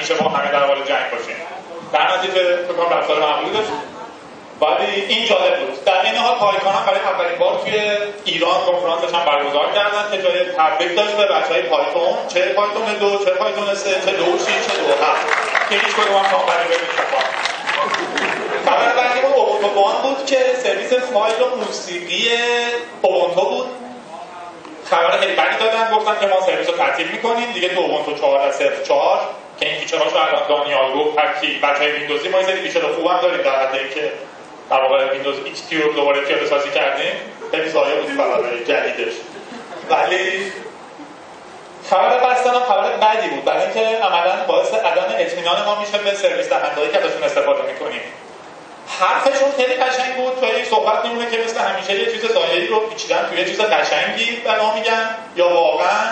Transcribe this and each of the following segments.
همیشه با همه در حال جنگ باشیم. در نتیجه فکر کنم رفتار معمولی داشت. ولی این جالب بود. در این حال پایکان هم برای اولین بار توی ایران کنفرانسش هم برگزار کردن که جای تبریک داشت به بچهای پایتون، چه پایتون 2، چه پایتون 3، چه 2 و 6، چه 2 و 7 که هیچ کدوم هم کامپنی نمی‌شد. خبر بعدی اوبونتو وان بود که سرویس فایل و موسیقی اوبونتو بود. خبر خیلی بدی دادن، گفتن که ما سرویس رو تعطیل می‌کنیم دیگه تو اوبونتو 14.04 که این فیچرهاشو الان دانیال گفت هرکی بچهای ویندوزی ما این فیچر خوب هم داریم در حدی که در واقع ویندوز XP رو دوباره پیاده سازی کردیم. خیلی ضایع بود خبر جدیدش. ولی خبر بستن هم خبر بدی بود برای اینکه عملاً باعث عدم اطمینان ما میشه به سرویس دهنده‌ای که ازشون استفاده می‌کنیم. حرفشون خیلی قشنگ بود. توی صحبت میمونه که مثل همیشه یه چیز ظاهری رو پیچیدن توی یه چیز قشنگی بنا میگن یا واقعاً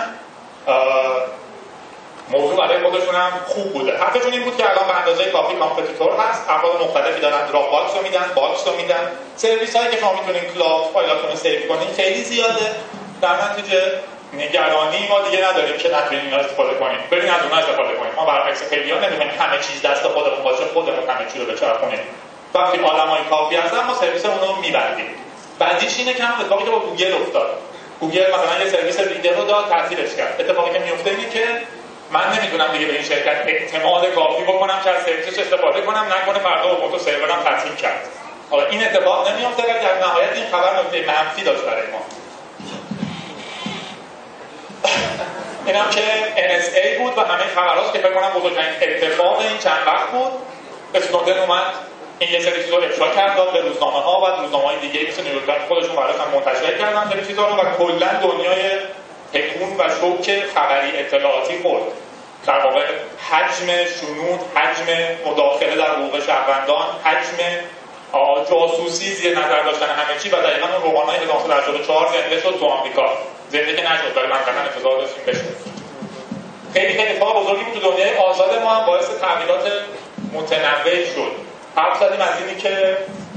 موضوع برای خودشون هم خوب بوده. حرفشون این بود که الان به اندازه کافی کامپتیتور هست، افراد مختلفی دارن دراپ باکس رو میدن، باکس رو میدن، سرویس هایی که شما میتونین کلاود فایلاتون رو سیو کنین خیلی زیاده. در نتیجه نگرانی ما دیگه نداریم که نتونین اینا استفاده کنیم. برین از اونها استفاده کنیم. ما برعکس خیلی‌ها نمی‌خوایم همه چیز دست خودمون باشه، خودمون همه چیز رو بچرخونیم. وقتی آدمای کافی هستن ما سرویسمون رو میبندیم. بعدیش اینه که هم اتفاقی که با گوگل افتاد. گوگل مثلا یه سرویس ریدر رو داد تعطیلش کرد. اتفاقی که میفته اینه که من نمیتونم دیگه به این شرکت اعتماد کافی بکنم که از سرویسش استفاده کنم، نکنه فردا اوبونتو سرورم تعطیل کرد. حالا این اتفاق نمیفته ولی در نهایت این خبر نکته منفی داشت برای ما. اینم که NSA بود و همه خبرات که فکر کنم بزرگترین اتفاق این چند وقت بود. اسنودن اومد این یه سری چیزا افشا کرد به روزنامه‌ها و روزنامه‌های دیگه مثل نیویورک تایمز خودشون براشون منتشر کردن این چیزا رو و کلا دنیای تکون و شوک خبری اطلاعاتی خورد. در واقع حجم شنود، حجم مداخله در حقوق شهروندان، حجم جاسوسی زیر نظر داشتن همه چی و دقیقاً اون رمان‌های 1984 زنده شد تو آمریکا. زنده که نشد ولی منطقاً انتظار داشتیم بشه. خیلی اتفاق بزرگی بود تو دنیای آزاد ما هم باعث تغییرات متنوعی شد. حرف زدیم از اینی که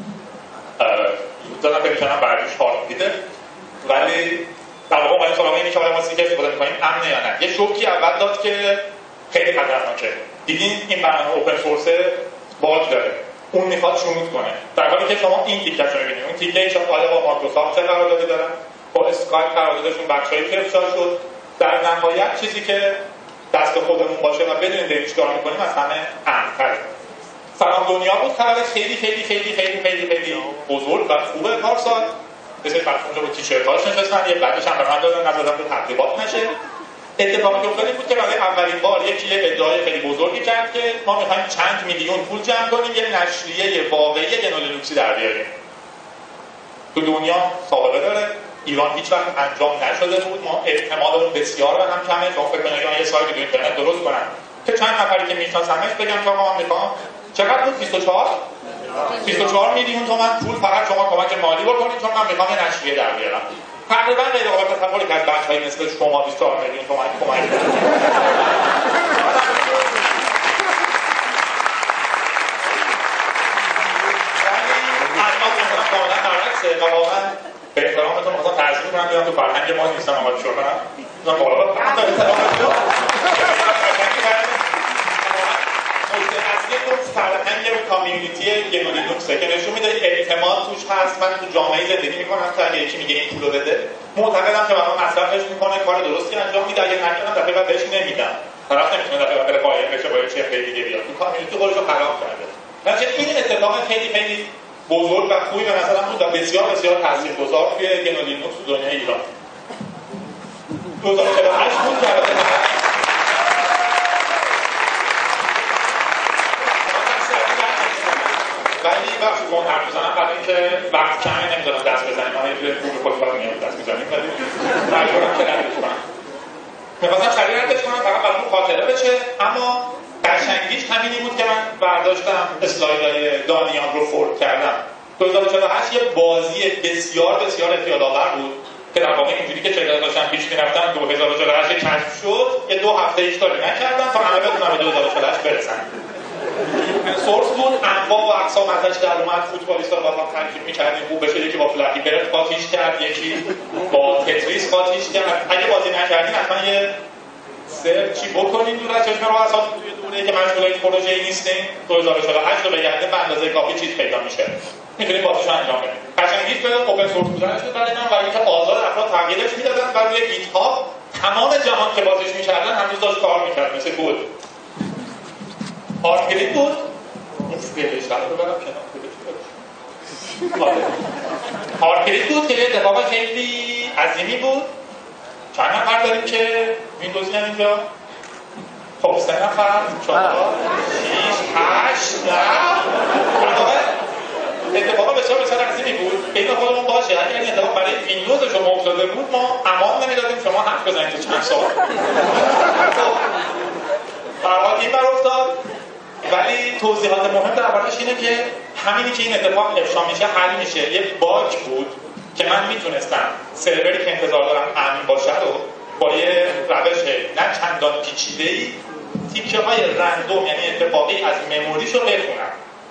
دادم فکر کنم بعدش هارد دیده ولی در واقع باید سراغ اینی که حالا ما سیکه استفاده می‌کنیم امنه یا نه. یه شوکی اول داد که خیلی خطرناکه. دیدین این برنامه اوپن سورس باگ داره. اون میخواد شنود کنه. در حالی که شما این تیکش رو می‌بینید. اون تیکه که حالا با مایکروسافت قرارداد دارن. با اسکایپ قراردادشون بخشایی که افشا شد. در نهایت چیزی که دست خودمون باشه و بدونیم داریم چیکار می‌کنیم از همه امن‌تره. سلام دنیا بود خبر خیلی خیلی خیلی خیلی خیلی خیلی بزرگ و خوبه پارسال. مثل اونجا با تیشرت‌هاش نشستن یه بعدش هم به من دادن نذاشتن به تبلیغات نشه. اتفاقی که افتاد بود که برای اولین بار یکی ادعای خیلی بزرگی کرد که ما می‌خوایم چند میلیون پول جمع کنیم یه نشریه واقعی گنولینوکسی در بیاریم. تو دنیا سابقه داره. ایران هیچ وقت انجام نشده بود. ما اعتمادمون بسیار به هم کمه. شما فکر کنید یه سایت تو اینترنت درست کنن که چند نفری که میشناسمش بگم که آقا من می‌خوام چقدر بود 24 میلیون تومان پول فقط شما کمک مالی بکنید چون من میخوام یه نشریه در بیارم. تقریبا غیر قابل تصوری که از بخش‌های مثل شما 24 میلیون تومان کمک کنید. و واقعا به احترامتون مثلا تعظیم کنم بیان تو فرهنگ ما نیستم آقا شو کنم. من بالا بعد فرهنگ و کامیونیتی گنولینوکسه که نشون میده اعتماد توش هست. من تو جامعه زندگی میکنم که اگه یکی میگه این پولو بده معتقدم که برام مصرفش میکنه کار درستی انجام میده. اگه نکنم دفعه بعد بهش نمیدم. طرف نمیتونه دفعه بعد قایم بشه با یه چیز خیلی دیگه بیاد. تو کامیونیتی خودش رو خراب کرده. مثلا این اتفاق خیلی خیلی بزرگ و خوبی به نظرم بود و بسیار بسیار تاثیرگذار توی گنولینوکس تو دنیای ایران. 2048 بود که ولی بخش اون حرف بزنم بعد اینکه وقت کمی نمیذارم دست بزنیم ما یه خوب خودکار میاد دست میزنیم ولی مجبورم که ردش کنم. میخواستم سریع ردش کنم فقط برام خاطره بشه اما قشنگیش همینی بود که من برداشتم اسلایدهای دانیال رو فورد کردم. 2048 یه بازی بسیار بسیار اعتیادآور بود که در واقع اینجوری که شرکت‌ها داشتن پیش می‌رفتن 2048 کشف شد یه 2 هفته ایش کاری نکردن تا همه بتونن به 2048 برسن. سورس بود انواع و اقسام ازش در اومد. فوتبالیست‌ها با هم ترکیب می‌کردیم خوب بشه. یکی با فلپی برد قاطیش کرد یکی با تتریس قاطیش کرد. اگه بازی نکردین حتما یه سرچی بکنید دور از چشم رؤسا توی دوره‌ای که مشغول این پروژه‌ای نیستین 2048 رو بگرده به اندازه کافی چیز پیدا میشه میتونید بازش انجام بدید. قشنگیش به اوپن سورس بودنش بود ولی من برای اینکه آزاد افراد تغییرش میدادن و روی گیت هاب تمام جهان که بازش میکردن هنوز داشت کار میکرد مثل کد. آرکلیت بود اون فیلش رو برم کنار آرکلیت بود که یه اتفاق خیلی عظیمی بود. چند نفر داریم که ویندوزی هم اینجا؟ خب 3 نفر 4 6 8 9 اتفاق بسیار عظیمی بود. بین خودمون باشه اگر این اتفاق برای ویندوز شما افتاده بود ما امان نمیدادیم شما حرف بزنید تا چند سال. فرهاد این بر افتاد ولی توضیحات مهم دربارش اینه که همینی که این اتفاق افشا میشه حل میشه. یه باگ بود که من میتونستم سروری که انتظار دارم امن باشه رو با یه روش نه چندان پیچیده‌ای تیکه های رندوم یعنی اتفاقی از مموریشو بخونم.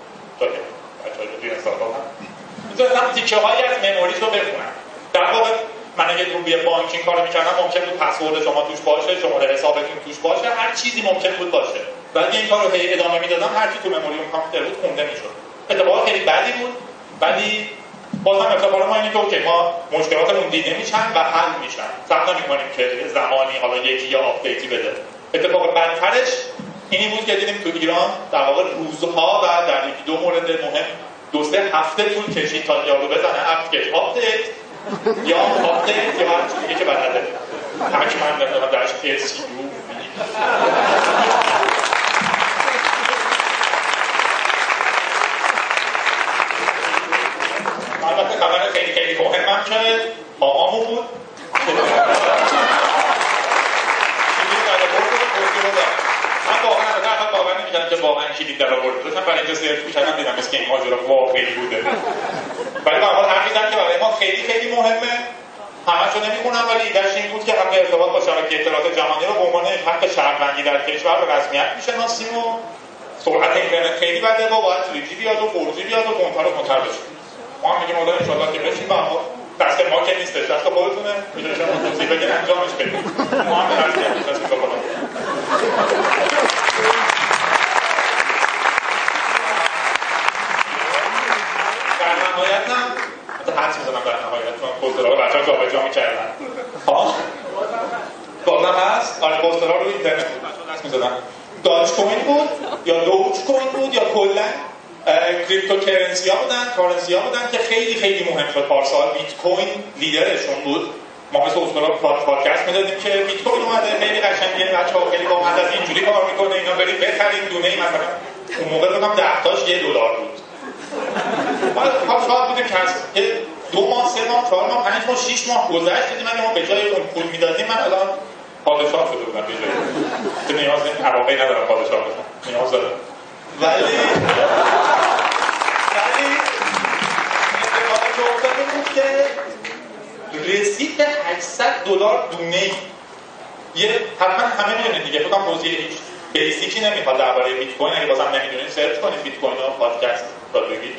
میتونستم تیکه هایی از مموریشو بخونم. در واقع من اگه روی بانک این کارو میکردم ممکن بود پسورد شما توش باشه، شماره حسابتون توش باشه، هر چیزی ممکن بود باشه. ولی این کارو هی ادامه میدادم هر چی تو مموری اون کامپیوتر بود خونده میشد. اتفاق خیلی بدی بود ولی بازم اتفاق ما اینه که اوکی ما مشکلاتمون دیده میشن و حل میشن. صبر نمی‌کنیم که زمانی حالا یکی یا آپدیتی بده. اتفاق بدترش اینی بود که دیدیم تو ایران در واقع روزها و در یکی دو مورد مهم 2-3 هفته طول کشید تا یارو بزنه اپلیکیشن آپدیت یا آپدیت یا هر چیزی دیگه که بلده. حتما نمی‌دونم درش اس یو البته خبر خیلی مهمم که آقامو بود من واقعا نمی‌دونم که واقعا کلید در آورد داشتم برای اینجا سرچ می‌کردم دیدم که این ماجرا واقعی بوده ولی به هر حال حرفی زد که برای ما خیلی مهمه. همه‌شو نمی‌خونم ولی ایده‌اش این بود که حق ارتباط با شبکه اطلاعات جهانی رو به عنوان حق شهروندی در کشور به رسمیت می‌شناسیم و سرعت اینترنت خیلی بده و باید 3G بیاد و 4G بیاد و کنتر بشه. ما هم میگیم ان شاءالله که بشیم با دست ما که نیستش دست خودتونه میشه شما توضیح بدین انجامش بدید. ما هم به رسمیت می‌شناسیم تا کنم. در نهایت هم حدس می‌زنم در نهایت چون پوسترها رو بچه‌ها جابجا می‌کردن. بازم هست آره پوسترها رو اینترنت بود بچه‌ها دست می‌زدن. داج کوین بود یا دوج کوین بود یا کلاً کریپتوکرنسی ها بودن که خیلی مهم شد پارسال. بیت کوین لیدرشون بود. ما مثل اصولا پادکست میدادیم که بیت کوین اومده خیلی قشنگه بچه‌ها خیلی با از اینجوری کار میکنه اینا برید بخرید دونه‌ای مثلا اون موقع بگم 10 تاش $1 بود. ما شاید بودیم که از 2 ماه 3 ماه 4 ماه 5 ماه 6 ماه گذشت دیدیم اگه ما به جای اون پول میدادیم من الان پادشاه شده بودم به جای نیاز علاقه ندارم پادشاه بشم نیاز دارم ولی اتفاقی بود که رسید به $800 دونه‌ای. یه حتما همه میدونید دیگه فکر کنم توضیح هیچ بیسیکی نمیخواد درباره بیت کوین. اگه بازم نمیدونید سرچ کنید بیت کوین و پادکست را بگید.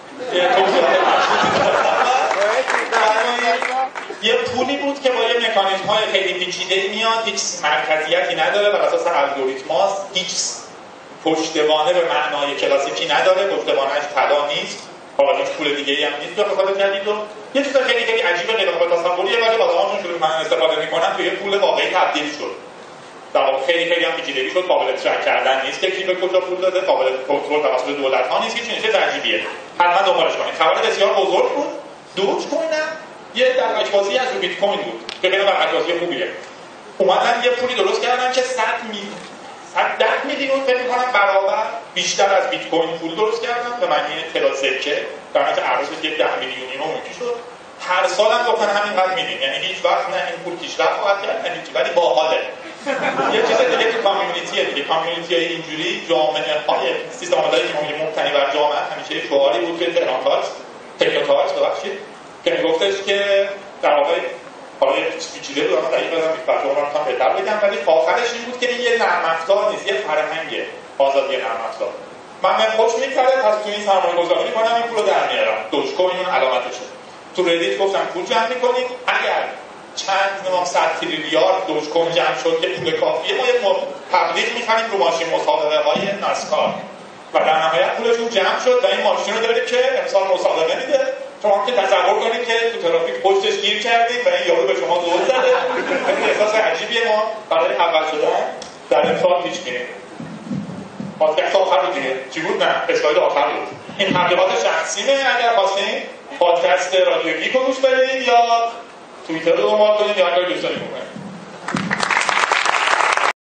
یه پولی بود که با یه مکانیزم‌های خیلی پیچیده‌ای میاد، هیچ مرکزیتی نداره، بر اساس الگوریتماست، هیچ پشتوانه به معنای کلاسیکی نداره، پشتوانه‌اش طلا نیست، حالا هیچ پول دیگه‌ای هم نیست بخاطر جدید و یه چیز خیلی عجیبه غیر قابل تصوریه ولی آدم‌هاشون شروع کردن استفاده می‌کنن توی پول واقعی تبدیل شد. در واقع خیلی هم پیچیدگی شد، قابل ترک کردن نیست که کی به کجا پول داده، قابل کنترل توسط دولت‌ها نیست که چیز عجیبیه. حتما دنبالش کنید. خبر بسیار بزرگ بود. دوج کوین یه درگش‌بازی از بیت کوین بود که خیلی درگش‌بازی خوبیه. اومدن یه پولی درست کردن که 110 میلیون فکر می‌کنم برابر بیشتر از بیت کوین پول درست کردن به معنی تعداد سکه، در حالت ارزش یه 10 میلیونی رو میگی شد. هر سال هم گفتن همینقدر میدین، یعنی هیچ وقت نه این پول پیشرفت خواهد کرد نه هیچ، ولی باحاله. یه چیز دیگه تو کامیونیتیه دیگه، کامیونیتی‌های اینجوری جامعه‌های سیستم عاملایی که ما منتنی بر جامعه همیشه شعاری بود که تهران تاکس تکنوتاکس ببخشید که میگفتش که در واقع حالا یه پیچیده بود اما دقیق بدم بچه‌ها رو هم بهتر بگم ولی آخرش این بود که این یه نرم افزار نیست، یه فرهنگه آزادی نرم افزار. من خوش می‌کرده پس تو این سرمایه‌گذاری می‌کنم این پولو در میارم. دوج کوین علامتشه. تو ردیت گفتم پول جمع می‌کنید اگر چند 100 تریلیارد دوج کوین جمع شد که پول کافیه ما یه تبلیغ می‌خریم رو ماشین مسابقه‌های ناسکار و در نهایت پولشون جمع شد و این ماشین رو داریم که امسال مسابقه میده. شما که تصور کنید که تو ترافیک پشتش گیر کردید و این یارو به شما زل زده. این احساس عجیبیه. ما برای اول شدن در امسال پیش میریم. پادکست آخر بود دیگه. چی بود؟ نه، اسلاید آخر بود. این تبلیغات شخصیمه. اگر خواستین پادکست رادیو گیک رو گوش بدید یا توییتر رو دنبال کنید یا هر کاری دوست دارید بکنید.